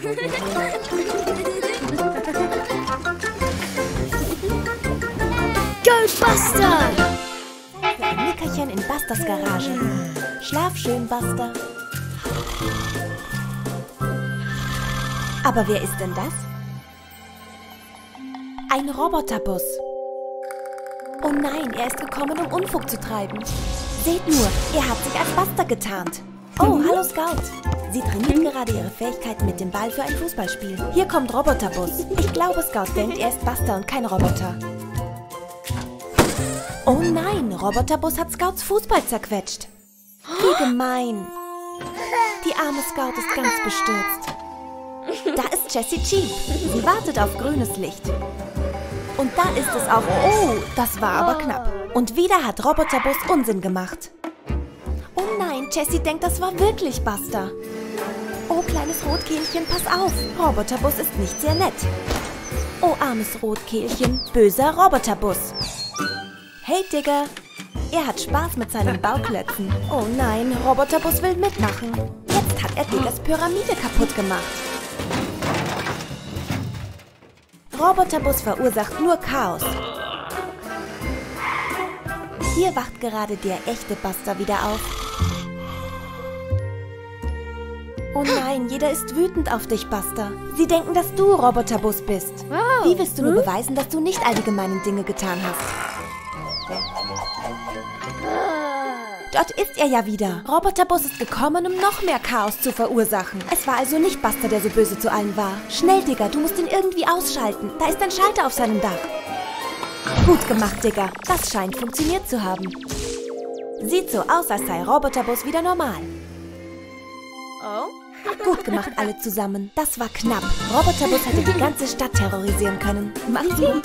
Go Buster! Für ein Nickerchen in Busters Garage. Schlaf schön, Buster. Aber wer ist denn das? Ein Roboterbus. Oh nein, er ist gekommen, um Unfug zu treiben. Seht nur, er hat sich als Buster getarnt. Oh, hallo Scout. Sie trainieren gerade ihre Fähigkeiten mit dem Ball für ein Fußballspiel. Hier kommt Roboterbus. Ich glaube, Scout denkt, er ist Buster und kein Roboter. Oh nein, Roboterbus hat Scouts Fußball zerquetscht. Wie gemein. Die arme Scout ist ganz bestürzt. Da ist Jessie Cheep. Sie wartet auf grünes Licht. Und da ist es auch... Oh, das war aber knapp. Und wieder hat Roboterbus Unsinn gemacht. Oh nein, Jessie denkt, das war wirklich Buster. Oh, kleines Rotkehlchen, pass auf. Roboterbus ist nicht sehr nett. Oh, armes Rotkehlchen, böser Roboterbus. Hey, Digger. Er hat Spaß mit seinen Bauklötzen. Oh nein, Roboterbus will mitmachen. Jetzt hat er Diggers Pyramide kaputt gemacht. Roboterbus verursacht nur Chaos. Hier wacht gerade der echte Buster wieder auf. Oh nein, jeder ist wütend auf dich, Buster. Sie denken, dass du Roboterbus bist. Wie willst du nur beweisen, dass du nicht all die gemeinen Dinge getan hast? Dort ist er ja wieder. Roboterbus ist gekommen, um noch mehr Chaos zu verursachen. Es war also nicht Buster, der so böse zu allen war. Schnell, Digger, du musst ihn irgendwie ausschalten. Da ist ein Schalter auf seinem Dach. Gut gemacht, Digger. Das scheint funktioniert zu haben. Sieht so aus, als sei Roboterbus wieder normal. Oh? Gut gemacht, alle zusammen. Das war knapp. Roboterbus hätte die ganze Stadt terrorisieren können. Macht's gut.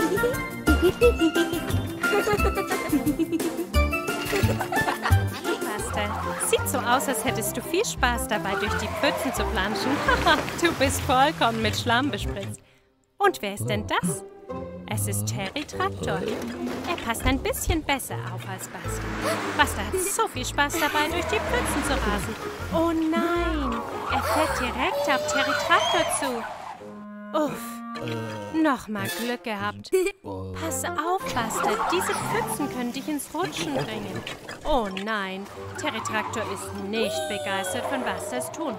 Sieht so aus, als hättest du viel Spaß dabei, durch die Pfützen zu planschen. Du bist vollkommen mit Schlamm bespritzt. Und wer ist denn das? Es ist Terry Traktor. Er passt ein bisschen besser auf als Buster. Buster hat so viel Spaß dabei, durch die Pfützen zu rasen. Oh nein, er fährt direkt auf Terry Traktor zu. Uff. Nochmal Glück gehabt. Pass auf, Buster. Diese Pfützen können dich ins Rutschen bringen. Oh nein, Terry Traktor ist nicht begeistert von Busters Tun.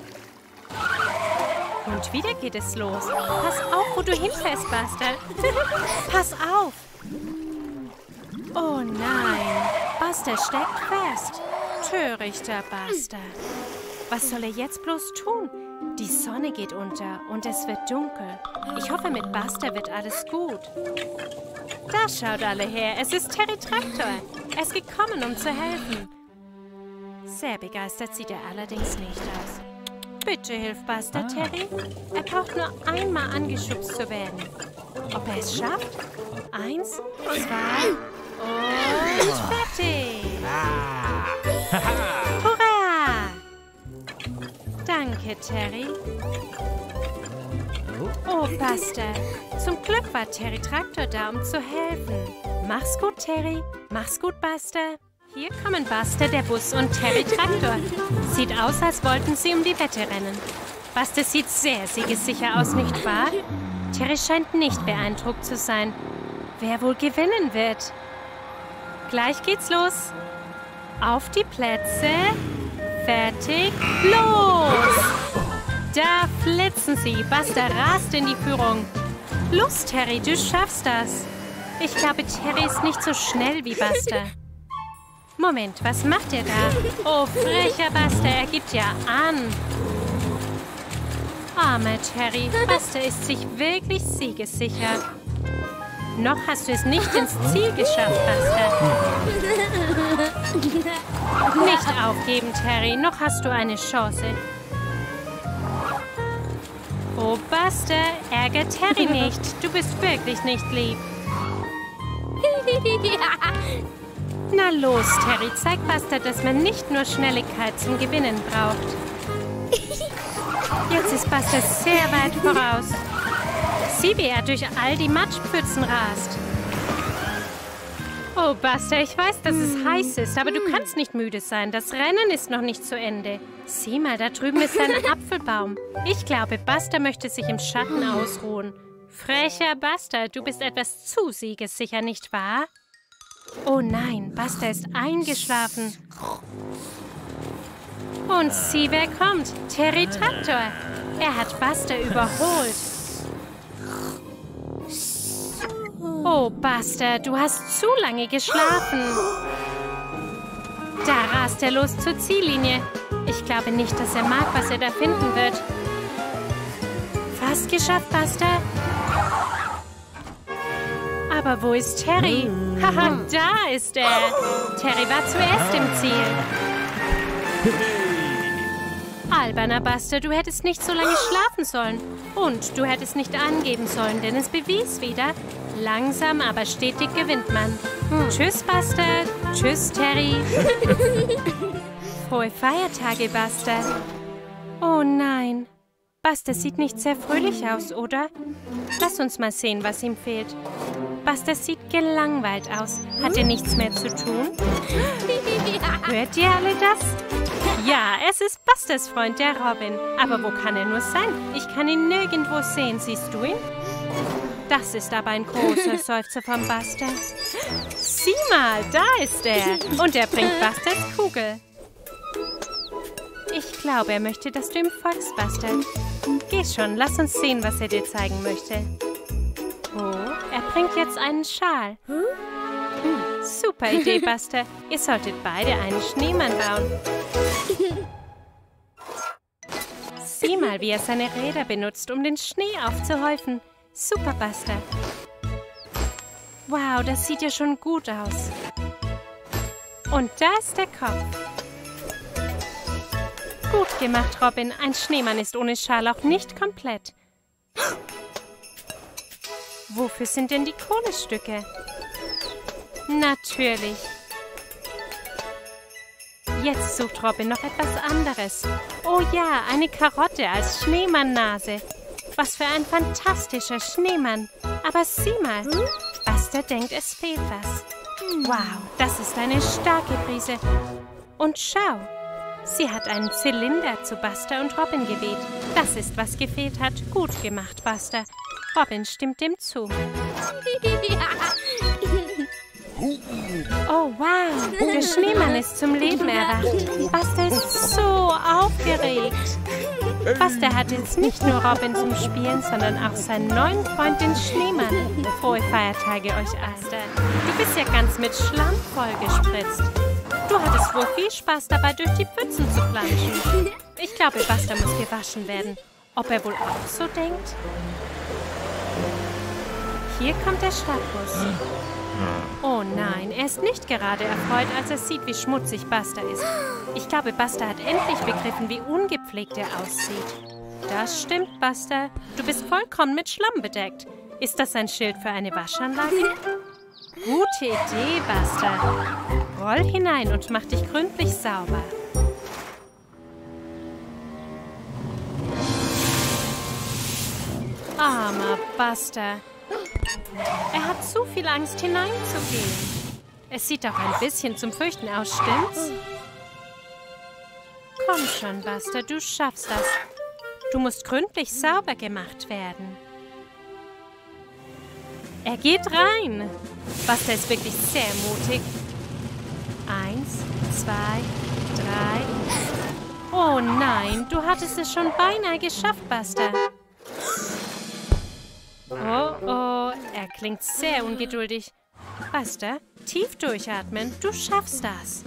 Und wieder geht es los. Pass auf, wo du hinfährst, Buster. Pass auf. Oh nein, Buster steckt fest. Törichter Buster. Was soll er jetzt bloß tun? Die Sonne geht unter und es wird dunkel. Ich hoffe, mit Buster wird alles gut. Da schaut alle her. Es ist Terry Traktor. Er ist gekommen, um zu helfen. Sehr begeistert sieht er allerdings nicht aus. Bitte hilf Buster, Terry. Er braucht nur einmal angeschubst zu werden. Ob er es schafft? 1, 2 und fertig. Hurra! Danke, Terry. Oh, Buster. Zum Glück war Terry Traktor da, um zu helfen. Mach's gut, Terry. Mach's gut, Buster. Hier kommen Buster, der Bus und Terry Traktor. Sieht aus, als wollten sie um die Wette rennen. Buster sieht sehr siegessicher aus, nicht wahr? Terry scheint nicht beeindruckt zu sein. Wer wohl gewinnen wird? Gleich geht's los. Auf die Plätze. Fertig, los! Da flitzen sie. Buster rast in die Führung. Los, Terry, du schaffst das. Ich glaube, Terry ist nicht so schnell wie Buster. Moment, was macht er da? Oh, frecher Buster, er gibt ja an. Armer Terry, Buster ist sich wirklich siegessicher. Noch hast du es nicht ins Ziel geschafft, Buster. Nicht aufgeben, Terry, noch hast du eine Chance. Oh, Buster, ärger Terry nicht. Du bist wirklich nicht lieb. Na los, Terry, zeig Buster, dass man nicht nur Schnelligkeit zum Gewinnen braucht. Jetzt ist Buster sehr weit voraus. Sieh, wie er durch all die Matschpfützen rast. Oh, Buster, ich weiß, dass es heiß ist, aber du kannst nicht müde sein. Das Rennen ist noch nicht zu Ende. Sieh mal, da drüben ist ein Apfelbaum. Ich glaube, Buster möchte sich im Schatten ausruhen. Frecher Buster, du bist etwas zu siegessicher, nicht wahr? Oh nein, Buster ist eingeschlafen. Und sieh, wer kommt. Terry Traktor. Er hat Buster überholt. Oh, Buster, du hast zu lange geschlafen. Da rast er los zur Ziellinie. Ich glaube nicht, dass er mag, was er da finden wird. Fast geschafft, Buster. Aber wo ist Terry? Haha, da ist er. Terry war zuerst im Ziel. Alberner Buster, du hättest nicht so lange schlafen sollen. Und du hättest nicht angeben sollen, denn es bewies wieder, langsam, aber stetig gewinnt man. Tschüss, Buster. Tschüss, Terry. Frohe Feiertage, Buster. Oh nein. Buster sieht nicht sehr fröhlich aus, oder? Lass uns mal sehen, was ihm fehlt. Buster sieht gelangweilt aus. Hat er nichts mehr zu tun? Hört ihr alle das? Ja, es ist Busters Freund, der Robin. Aber wo kann er nur sein? Ich kann ihn nirgendwo sehen. Siehst du ihn? Das ist aber ein großer Seufzer von Buster. Sieh mal, da ist er. Und er bringt Busters Kugel. Ich glaube, er möchte, dass du ihm folgst, Buster. Geh schon, lass uns sehen, was er dir zeigen möchte. Oh, er bringt jetzt einen Schal. Super Idee, Buster. Ihr solltet beide einen Schneemann bauen. Sieh mal, wie er seine Räder benutzt, um den Schnee aufzuhäufen. Super, Buster. Wow, das sieht ja schon gut aus. Und da ist der Kopf. Gut gemacht, Robin. Ein Schneemann ist ohne Schal auch nicht komplett. Wofür sind denn die Kohlestücke? Natürlich. Jetzt sucht Robin noch etwas anderes. Oh ja, eine Karotte als Schneemann-Nase. Was für ein fantastischer Schneemann. Aber sieh mal, Buster denkt, es fehlt was. Wow, das ist eine starke Prise. Und schau, sie hat einen Zylinder zu Buster und Robin geweht. Das ist, was gefehlt hat. Gut gemacht, Buster. Robin stimmt dem zu. Oh, wow. Der Schneemann ist zum Leben erwacht. Buster ist so aufgeregt. Buster hat jetzt nicht nur Robin zum Spielen, sondern auch seinen neuen Freund, den Schneemann. Frohe Feiertage euch, Buster. Du bist ja ganz mit Schlamm vollgespritzt. Du hattest wohl viel Spaß dabei, durch die Pfützen zu planschen. Ich glaube, Buster muss gewaschen werden. Ob er wohl auch so denkt? Hier kommt der Stadtbus. Oh nein, er ist nicht gerade erfreut, als er sieht, wie schmutzig Buster ist. Ich glaube, Buster hat endlich begriffen, wie ungepflegt er aussieht. Das stimmt, Buster. Du bist vollkommen mit Schlamm bedeckt. Ist das ein Schild für eine Waschanlage? Gute Idee, Buster. Roll hinein und mach dich gründlich sauber. Armer Buster. Er hat zu viel Angst, hineinzugehen. Es sieht auch ein bisschen zum Fürchten aus, stimmt's? Komm schon, Buster, du schaffst das. Du musst gründlich sauber gemacht werden. Er geht rein. Buster ist wirklich sehr mutig. 1, 2, 3. Oh nein, du hattest es schon beinahe geschafft, Buster. Oh, oh, er klingt sehr ungeduldig. Buster, tief durchatmen, du schaffst das.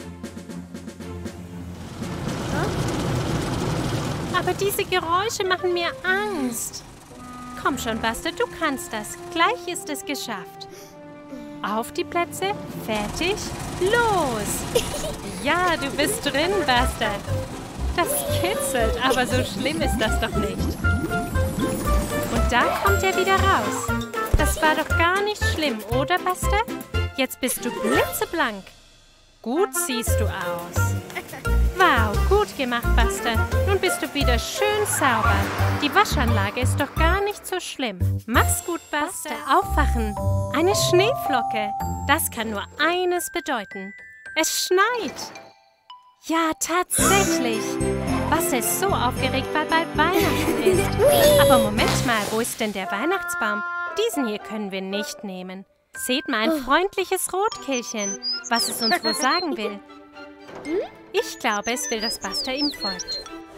Aber diese Geräusche machen mir Angst. Komm schon, Buster, du kannst das. Gleich ist es geschafft. Auf die Plätze, fertig, los! Ja, du bist drin, Buster. Das kitzelt, aber so schlimm ist das doch nicht. Und da kommt er wieder raus. Das war doch gar nicht schlimm, oder, Buster? Jetzt bist du blitzeblank. Gut siehst du aus. Wow, gut gemacht, Buster. Nun bist du wieder schön sauber. Die Waschanlage ist doch gar nicht so schlimm. Mach's gut, Buster. Aufwachen. Eine Schneeflocke. Das kann nur eines bedeuten. Es schneit. Ja, tatsächlich. Buster ist so aufgeregt, weil bald Weihnachten ist. Aber Moment mal, wo ist denn der Weihnachtsbaum? Diesen hier können wir nicht nehmen. Seht mal, ein freundliches Rotkehlchen, was es uns wohl sagen will. Ich glaube, es will, dass Buster ihm folgt.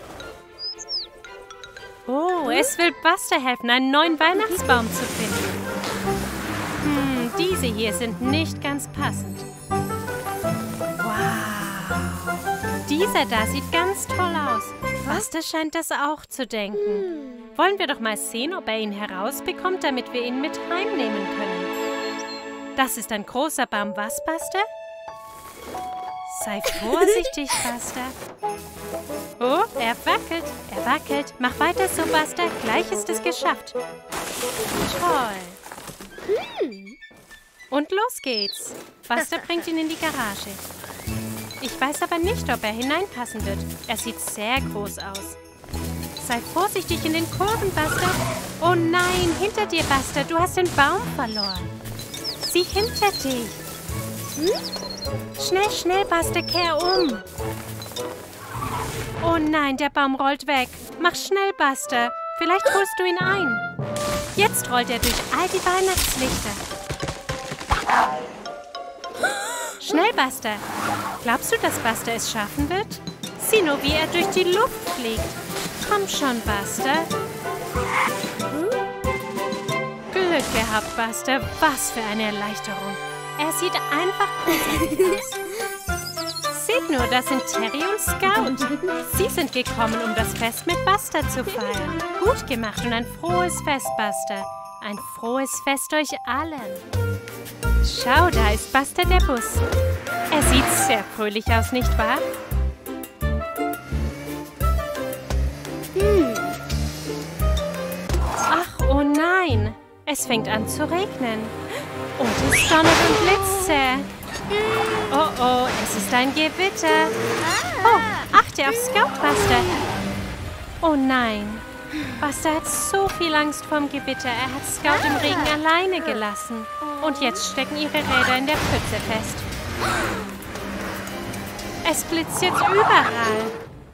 Oh, es will Buster helfen, einen neuen Weihnachtsbaum zu finden. Diese hier sind nicht ganz passend. Wow. Dieser da sieht ganz toll aus. Buster scheint das auch zu denken. Wollen wir doch mal sehen, ob er ihn herausbekommt, damit wir ihn mit heimnehmen können. Das ist ein großer Baum, was, Buster? Sei vorsichtig, Buster. Oh, er wackelt, er wackelt. Mach weiter so, Buster. Gleich ist es geschafft. Toll. Und los geht's. Buster bringt ihn in die Garage. Ich weiß aber nicht, ob er hineinpassen wird. Er sieht sehr groß aus. Sei vorsichtig in den Kurven, Buster. Oh nein, hinter dir, Buster. Du hast den Baum verloren. Sieh hinter dich. Schnell, schnell, Buster, kehr um. Oh nein, der Baum rollt weg. Mach schnell, Buster. Vielleicht holst du ihn ein. Jetzt rollt er durch all die Weihnachtslichter. Schnell, Buster. Glaubst du, dass Buster es schaffen wird? Sieh nur, wie er durch die Luft fliegt. Komm schon, Buster. Glück gehabt, Buster. Was für eine Erleichterung. Er sieht einfach großartig aus. Seht nur, das sind Terry und Scout. Sie sind gekommen, um das Fest mit Buster zu feiern. Gut gemacht und ein frohes Fest, Buster. Ein frohes Fest euch allen. Schau, da ist Buster der Bus. Er sieht sehr fröhlich aus, nicht wahr? Ach, oh nein. Es fängt an zu regnen. Und es donnert und blitzt. Oh, oh, es ist ein Gewitter. Oh, achte auf Scout, Buster. Oh nein. Buster hat so viel Angst vorm Gewitter. Er hat Scout im Regen alleine gelassen. Und jetzt stecken ihre Räder in der Pfütze fest. Es blitzt jetzt überall.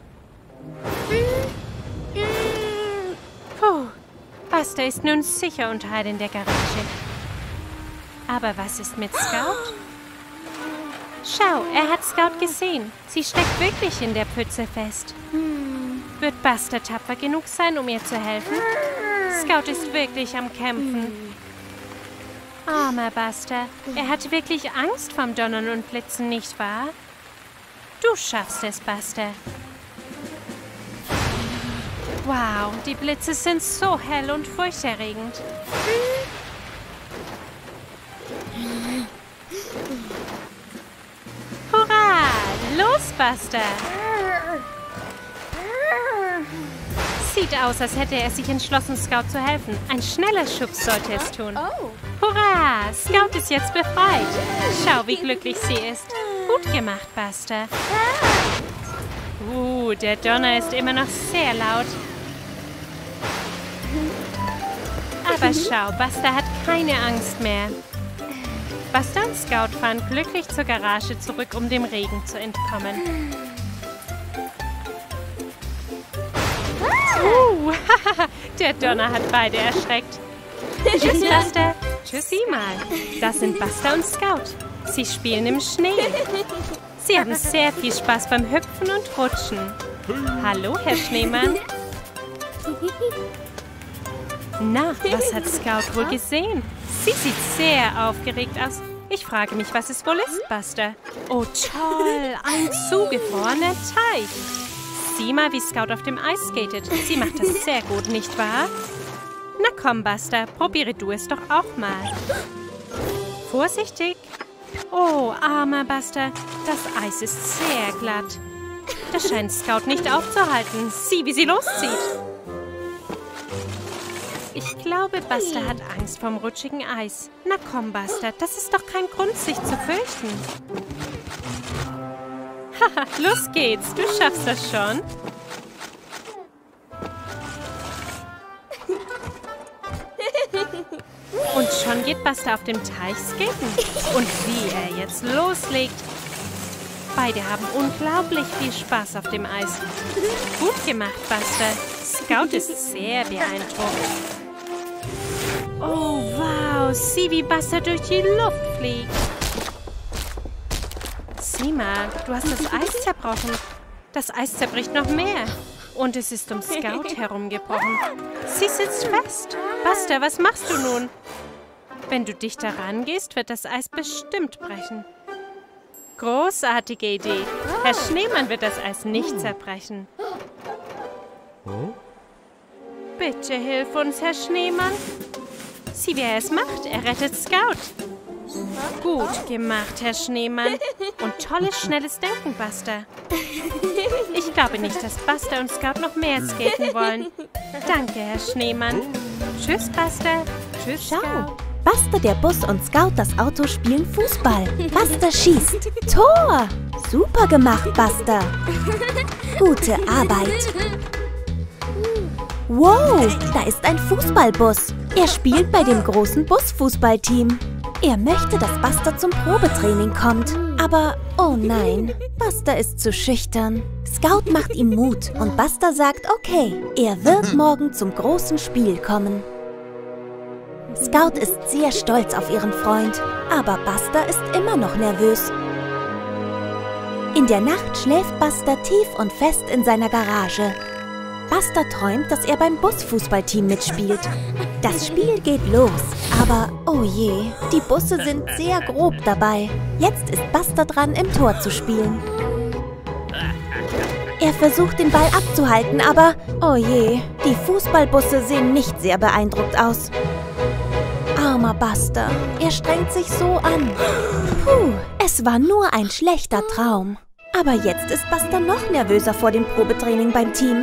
Puh, Buster ist nun sicher und heil in der Garage. Aber was ist mit Scout? Schau, er hat Scout gesehen. Sie steckt wirklich in der Pfütze fest. Wird Buster tapfer genug sein, um ihr zu helfen? Scout ist wirklich am Kämpfen. Armer Buster. Er hat wirklich Angst vom Donnern und Blitzen, nicht wahr? Du schaffst es, Buster. Wow, die Blitze sind so hell und furchterregend. Hurra! Los, Buster! Sieht aus, als hätte er sich entschlossen, Scout zu helfen. Ein schneller Schubs sollte es tun. Hurra! Scout ist jetzt befreit. Schau, wie glücklich sie ist. Gut gemacht, Buster. Der Donner ist immer noch sehr laut. Aber schau, Buster hat keine Angst mehr. Buster und Scout fahren glücklich zur Garage zurück, um dem Regen zu entkommen. Der Donner hat beide erschreckt. Tschüss, Buster. Tschüssi mal. Das sind Buster und Scout. Sie spielen im Schnee. Sie haben sehr viel Spaß beim Hüpfen und Rutschen. Hallo, Herr Schneemann. Na, was hat Scout wohl gesehen? Sie sieht sehr aufgeregt aus. Ich frage mich, was es wohl ist, Buster. Oh, toll. Ein zugefrorener Teich. Sieh mal, wie Scout auf dem Eis skatet. Sie macht das sehr gut, nicht wahr? Na komm, Buster, probiere du es doch auch mal. Vorsichtig. Oh, armer Buster, das Eis ist sehr glatt. Das scheint Scout nicht aufzuhalten. Sieh, wie sie loszieht. Ich glaube, Buster hat Angst vom rutschigen Eis. Na komm, Buster, das ist doch kein Grund, sich zu fürchten. Haha, los geht's, du schaffst das schon. Und schon geht Buster auf dem Teich skaten. Und wie er jetzt loslegt. Beide haben unglaublich viel Spaß auf dem Eis. Gut gemacht, Buster. Scout ist sehr beeindruckt. Oh, wow. Sieh, wie Buster durch die Luft fliegt. Sieh mal, du hast das Eis zerbrochen. Das Eis zerbricht noch mehr. Und es ist um Scout herumgebrochen. Sie sitzt fest. Buster, was machst du nun? Wenn du dichter rangehst, wird das Eis bestimmt brechen. Großartige Idee. Herr Schneemann wird das Eis nicht zerbrechen. Bitte hilf uns, Herr Schneemann. Sieh, wie er es macht. Er rettet Scout. Gut gemacht, Herr Schneemann. Und tolles, schnelles Denken, Buster. Ich glaube nicht, dass Buster und Scout noch mehr skaten wollen. Danke, Herr Schneemann. Tschüss, Buster. Tschüss, Schau, Scout. Buster, der Bus und Scout, das Auto spielen Fußball. Buster schießt. Tor! Super gemacht, Buster. Gute Arbeit. Wow, da ist ein Fußballbus. Er spielt bei dem großen Busfußballteam. Er möchte, dass Buster zum Probetraining kommt. Aber, oh nein, Buster ist zu schüchtern. Scout macht ihm Mut und Buster sagt, okay, er wird morgen zum großen Spiel kommen. Scout ist sehr stolz auf ihren Freund, aber Buster ist immer noch nervös. In der Nacht schläft Buster tief und fest in seiner Garage. Buster träumt, dass er beim Busfußballteam mitspielt. Das Spiel geht los, aber oh je, die Busse sind sehr grob dabei. Jetzt ist Buster dran, im Tor zu spielen. Er versucht, den Ball abzuhalten, aber oh je, die Fußballbusse sehen nicht sehr beeindruckt aus. Armer Buster, er strengt sich so an. Puh, es war nur ein schlechter Traum. Aber jetzt ist Buster noch nervöser vor dem Probetraining beim Team.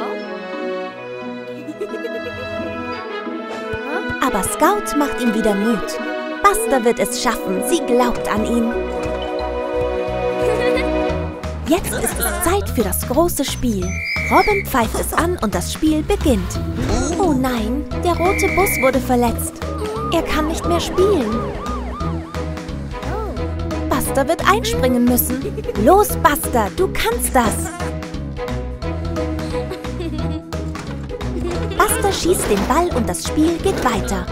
Aber Scout macht ihm wieder Mut. Buster wird es schaffen, sie glaubt an ihn. Jetzt ist es Zeit für das große Spiel. Robin pfeift es an und das Spiel beginnt. Oh nein, der rote Bus wurde verletzt. Er kann nicht mehr spielen. Buster wird einspringen müssen. Los, Buster, du kannst das. Buster schießt den Ball und das Spiel geht weiter.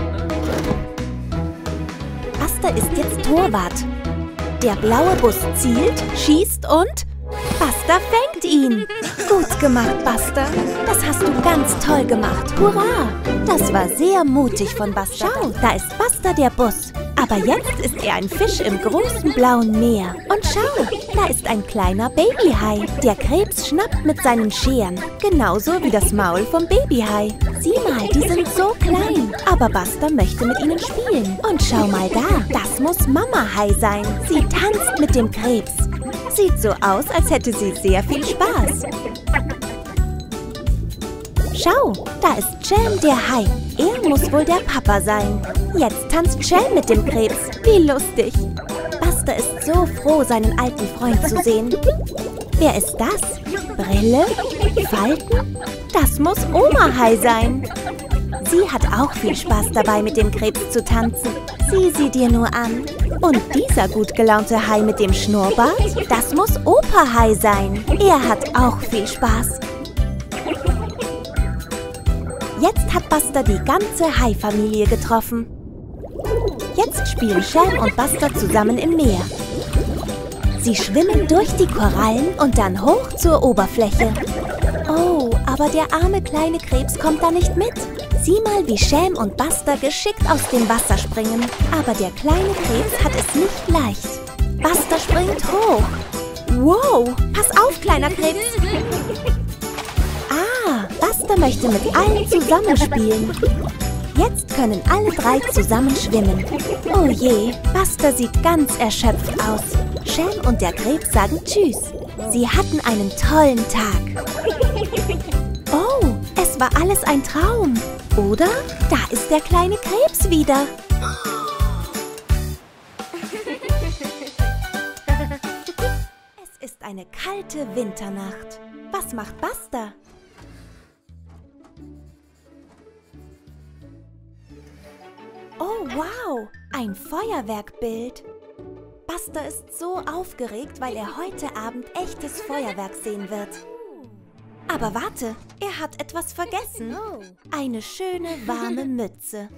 Buster ist jetzt Torwart. Der blaue Bus zielt, schießt und Buster fängt ihn. Gut gemacht, Buster. Das hast du ganz toll gemacht. Hurra! Das war sehr mutig von Buster. Schau, da ist Buster, der Bus. Aber jetzt ist er ein Fisch im großen blauen Meer. Und schau, da ist ein kleiner Babyhai. Der Krebs schnappt mit seinen Scheren. Genauso wie das Maul vom Babyhai. Sieh mal, die sind so klein. Aber Buster möchte mit ihnen spielen. Und schau mal da, das muss Mama Hai sein. Sie tanzt mit dem Krebs. Sieht so aus, als hätte sie sehr viel Spaß. Schau, da ist Jam, der Hai. Er muss wohl der Papa sein. Jetzt tanzt Jam mit dem Krebs. Wie lustig. Buster ist so froh, seinen alten Freund zu sehen. Wer ist das? Brille? Falten? Das muss Oma Hai sein. Sie hat auch viel Spaß dabei, mit dem Krebs zu tanzen. Sieh sie dir nur an. Und dieser gut gelaunte Hai mit dem Schnurrbart, das muss Opa Hai sein. Er hat auch viel Spaß. Jetzt hat Buster die ganze Hai-Familie getroffen. Jetzt spielen Sham und Buster zusammen im Meer. Sie schwimmen durch die Korallen und dann hoch zur Oberfläche. Oh, aber der arme kleine Krebs kommt da nicht mit. Sieh mal, wie Sham und Buster geschickt aus dem Wasser springen. Aber der kleine Krebs hat es nicht leicht. Buster springt hoch. Wow, pass auf, kleiner Krebs. Ah, Buster möchte mit allen zusammenspielen. Jetzt können alle drei zusammen schwimmen. Oh je, Buster sieht ganz erschöpft aus. Sham und der Krebs sagen Tschüss. Sie hatten einen tollen Tag. Oh, es war alles ein Traum. Oder? Da ist der kleine Krebs wieder. Es ist eine kalte Winternacht. Was macht Buster? Oh, wow! Ein Feuerwerkbild. Buster ist so aufgeregt, weil er heute Abend echtes Feuerwerk sehen wird. Aber warte, er hat etwas vergessen. Eine schöne, warme Mütze.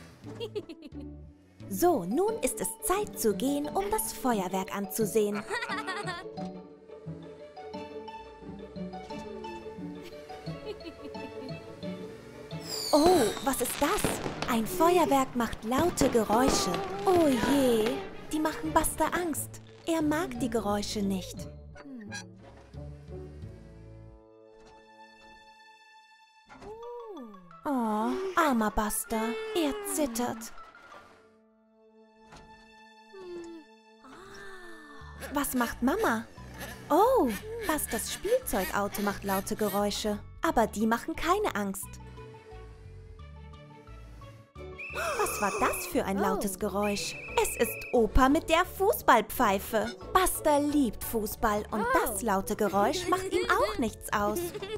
So, nun ist es Zeit zu gehen, um das Feuerwerk anzusehen. Oh, was ist das? Ein Feuerwerk macht laute Geräusche. Oh je, die machen Buster Angst. Er mag die Geräusche nicht. Oh, armer Buster, er zittert. Was macht Mama? Oh, Busters Spielzeugauto macht laute Geräusche. Aber die machen keine Angst. Was war das für ein lautes Geräusch? Es ist Opa mit der Fußballpfeife. Buster liebt Fußball und das laute Geräusch macht ihm auch nichts aus.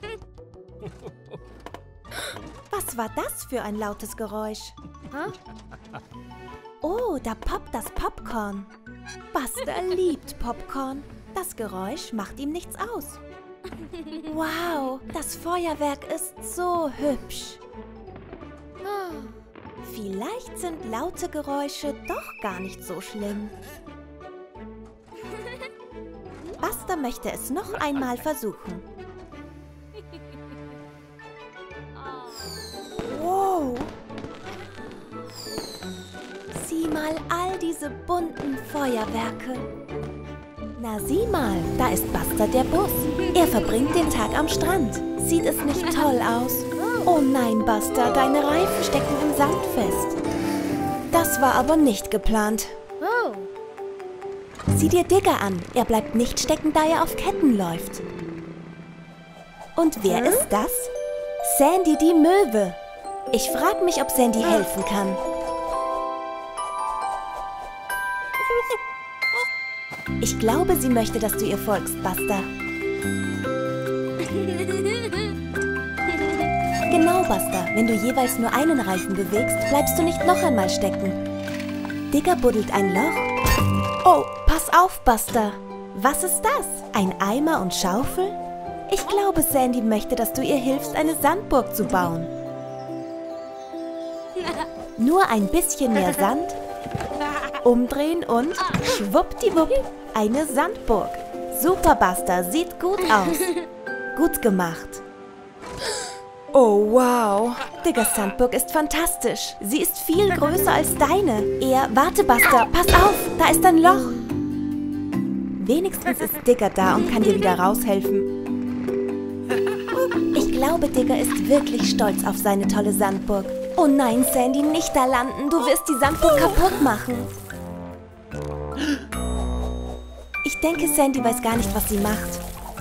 Was war das für ein lautes Geräusch? Oh, da poppt das Popcorn. Buster liebt Popcorn. Das Geräusch macht ihm nichts aus. Wow, das Feuerwerk ist so hübsch. Vielleicht sind laute Geräusche doch gar nicht so schlimm. Buster möchte es noch einmal versuchen. Wow! Sieh mal all diese bunten Feuerwerke. Na sieh mal, da ist Buster der Bus. Er verbringt den Tag am Strand. Sieht es nicht toll aus? Oh nein, Buster, deine Reifen stecken im Sand fest. Das war aber nicht geplant. Sieh dir Digger an. Er bleibt nicht stecken, da er auf Ketten läuft. Und wer ist das? Sandy die Möwe. Ich frage mich, ob Sandy helfen kann. Ich glaube, sie möchte, dass du ihr folgst, Buster. Genau, Buster. Wenn du jeweils nur einen Reifen bewegst, bleibst du nicht noch einmal stecken. Digger buddelt ein Loch. Oh, pass auf, Buster. Was ist das? Ein Eimer und Schaufel? Ich glaube, Sandy möchte, dass du ihr hilfst, eine Sandburg zu bauen. Nur ein bisschen mehr Sand, umdrehen und schwuppdiwupp, eine Sandburg. Super, Buster, sieht gut aus. Gut gemacht. Oh, wow. Diggers Sandburg ist fantastisch. Sie ist viel größer als deine. Warte, Buster, pass auf, da ist ein Loch. Wenigstens ist Digger da und kann dir wieder raushelfen. Ich glaube, Digger ist wirklich stolz auf seine tolle Sandburg. Oh nein, Sandy, nicht da landen. Du wirst die Sandburg kaputt machen. Ich denke, Sandy weiß gar nicht, was sie macht.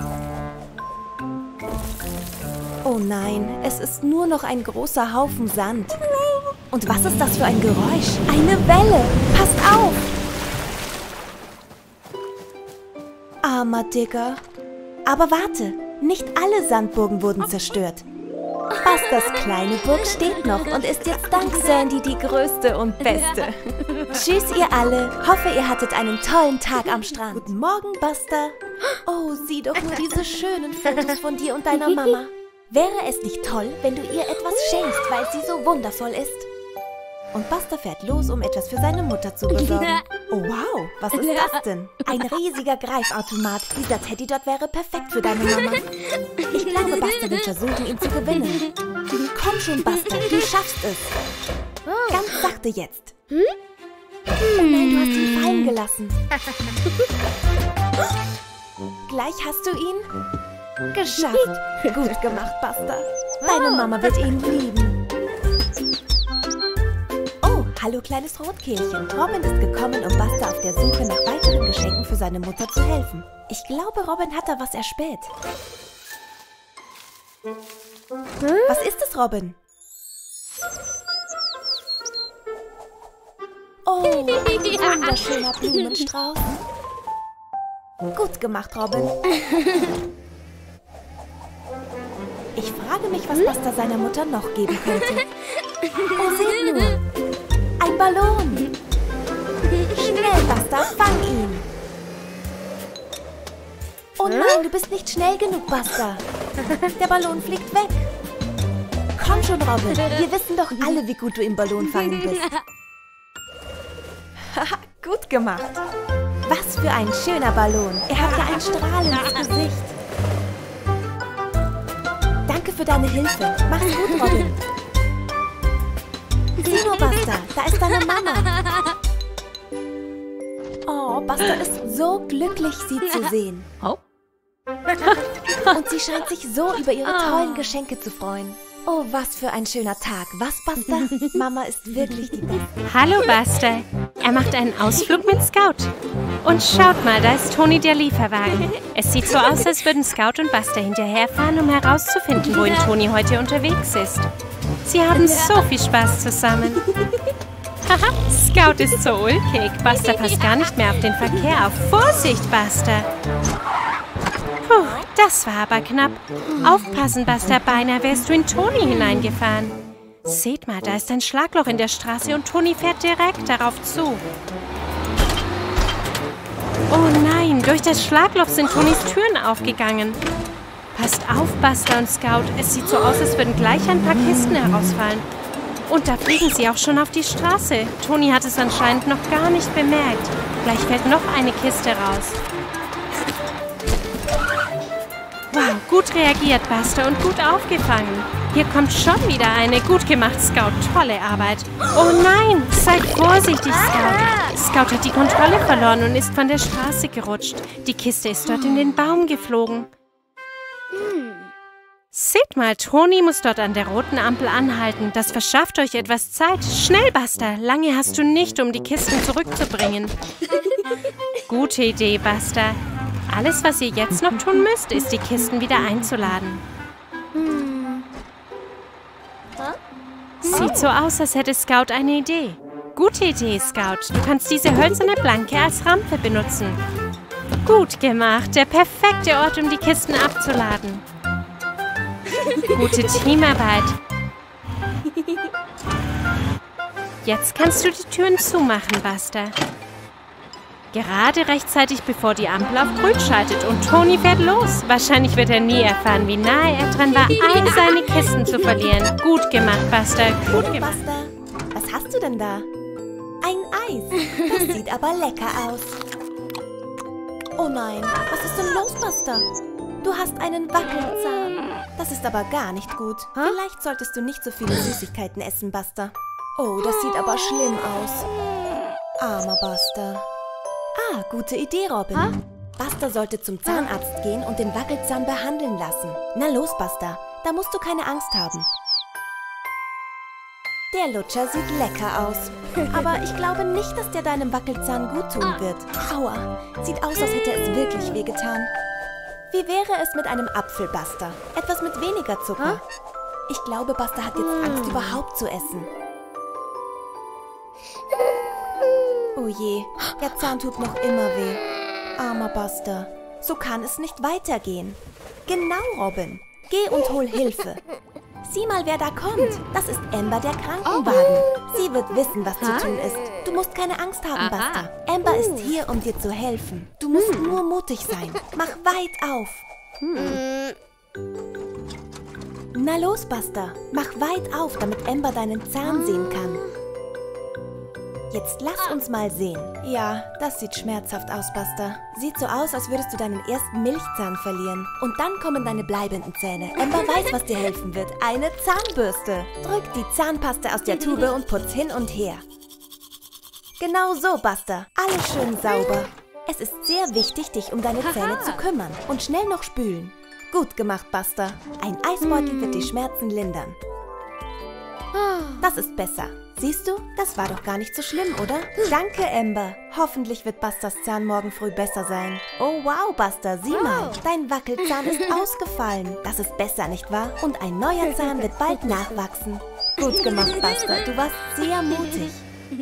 Oh nein, es ist nur noch ein großer Haufen Sand. Und was ist das für ein Geräusch? Eine Welle! Passt auf! Armer Digger. Aber warte, nicht alle Sandburgen wurden zerstört. Busters kleine Burg steht noch und ist jetzt dank Sandy die größte und beste. Tschüss, ihr alle. Hoffe, ihr hattet einen tollen Tag am Strand. Guten Morgen, Buster. Oh, sieh doch nur diese schönen Fotos von dir und deiner Mama. Wäre es nicht toll, wenn du ihr etwas schenkst, weil sie so wundervoll ist? Und Buster fährt los, um etwas für seine Mutter zu besorgen. Oh wow, was ist das denn? Ein riesiger Greifautomat. Dieser Teddy dort wäre perfekt für deine Mama. Ich glaube, Buster will versuchen, ihn zu gewinnen. Komm schon, Buster, du schaffst es. Ganz sachte jetzt. Oh nein, du hast ihn fallen gelassen. Gleich hast du ihn geschafft. Gut gemacht, Buster. Deine Mama wird ihn lieben. Hallo, kleines Rotkehlchen. Robin ist gekommen, um Buster auf der Suche nach weiteren Geschenken für seine Mutter zu helfen. Ich glaube, Robin hat da was erspäht. Was ist es, Robin? Oh, ein wunderschöner Blumenstrauß. Gut gemacht, Robin. Ich frage mich, was Buster seiner Mutter noch geben könnte. Oh, seht nur. Ein Ballon. Schnell, Buster, fang ihn. Oh nein, du bist nicht schnell genug, Buster. Der Ballon fliegt weg. Komm schon, Robin. Wir wissen doch alle, wie gut du im Ballon fangen bist. Haha, gut gemacht. Was für ein schöner Ballon. Er hat ja ein strahlendes Gesicht. Danke für deine Hilfe. Mach's gut, Robin. Sieh nur, Buster. Da ist deine Mama. Oh, Buster ist so glücklich, sie zu sehen. Oh. Und sie scheint sich so über ihre tollen Geschenke zu freuen. Oh, was für ein schöner Tag. Was, Buster? Mama ist wirklich die Beste. Hallo, Buster. Er macht einen Ausflug mit Scout. Und schaut mal, da ist Toni, der Lieferwagen. Es sieht so aus, als würden Scout und Buster hinterherfahren, um herauszufinden, wohin Toni heute unterwegs ist. Sie haben so viel Spaß zusammen. Haha, Scout ist so ulkig. Buster passt gar nicht mehr auf den Verkehr auf. Vorsicht, Buster! Puh, das war aber knapp. Aufpassen, Buster, beinahe wärst du in Toni hineingefahren. Seht mal, da ist ein Schlagloch in der Straße und Toni fährt direkt darauf zu. Oh nein, durch das Schlagloch sind Tonis Türen aufgegangen. Passt auf, Buster und Scout. Es sieht so aus, als würden gleich ein paar Kisten herausfallen. Und da fliegen sie auch schon auf die Straße. Toni hat es anscheinend noch gar nicht bemerkt. Gleich fällt noch eine Kiste raus. Wow, gut reagiert, Buster, und gut aufgefangen. Hier kommt schon wieder eine. Gut gemacht, Scout. Tolle Arbeit. Oh nein, seid vorsichtig, Scout. Scout hat die Kontrolle verloren und ist von der Straße gerutscht. Die Kiste ist dort in den Baum geflogen. Seht mal, Toni muss dort an der roten Ampel anhalten. Das verschafft euch etwas Zeit. Schnell, Buster. Lange hast du nicht, um die Kisten zurückzubringen. Gute Idee, Buster. Alles, was ihr jetzt noch tun müsst, ist, die Kisten wieder einzuladen. Sieht so aus, als hätte Scout eine Idee. Gute Idee, Scout. Du kannst diese hölzerne Planke als Rampe benutzen. Gut gemacht. Der perfekte Ort, um die Kisten abzuladen. Gute Teamarbeit. Jetzt kannst du die Türen zumachen, Buster. Gerade rechtzeitig, bevor die Ampel auf grün schaltet und Toni fährt los. Wahrscheinlich wird er nie erfahren, wie nahe er dran war, all seine Kisten zu verlieren. Gut gemacht, Buster. Gut gemacht. Buster, was hast du denn da? Ein Eis. Das sieht aber lecker aus. Oh nein, was ist denn los, Buster? Du hast einen Wackelzahn. Das ist aber gar nicht gut. Vielleicht solltest du nicht so viele Süßigkeiten essen, Buster. Oh, das sieht aber schlimm aus. Armer Buster. Ah, gute Idee, Robin. Buster sollte zum Zahnarzt gehen und den Wackelzahn behandeln lassen. Na los, Buster. Da musst du keine Angst haben. Der Lutscher sieht lecker aus. Aber ich glaube nicht, dass der deinem Wackelzahn gut tun wird. Aua, sieht aus, als hätte es wirklich wehgetan. Wie wäre es mit einem Apfel, Buster? Etwas mit weniger Zucker. Ich glaube, Buster hat jetzt Angst, überhaupt zu essen. Oh je, der Zahn tut noch immer weh. Armer Buster. So kann es nicht weitergehen. Genau, Robin. Geh und hol Hilfe. Sieh mal, wer da kommt. Das ist Amber, der Krankenwagen. Sie wird wissen, was zu tun ist. Du musst keine Angst haben, Buster. Amber ist hier, um dir zu helfen. Du musst nur mutig sein. Mach weit auf. Na los, Buster. Mach weit auf, damit Amber deinen Zahn sehen kann. Jetzt lass uns mal sehen. Ja, das sieht schmerzhaft aus, Buster. Sieht so aus, als würdest du deinen ersten Milchzahn verlieren. Und dann kommen deine bleibenden Zähne. Amber weiß, was dir helfen wird. Eine Zahnbürste. Drück die Zahnpaste aus der Tube und putz hin und her. Genau so, Buster. Alles schön sauber. Es ist sehr wichtig, dich um deine Zähne zu kümmern. Und schnell noch spülen. Gut gemacht, Buster. Ein Eisbeutel wird die Schmerzen lindern. Das ist besser. Siehst du, das war doch gar nicht so schlimm, oder? Danke, Amber. Hoffentlich wird Busters Zahn morgen früh besser sein. Oh wow, Buster, sieh mal. Dein Wackelzahn ist ausgefallen. Das ist besser, nicht wahr? Und ein neuer Zahn wird bald nachwachsen. Gut gemacht, Buster. Du warst sehr mutig.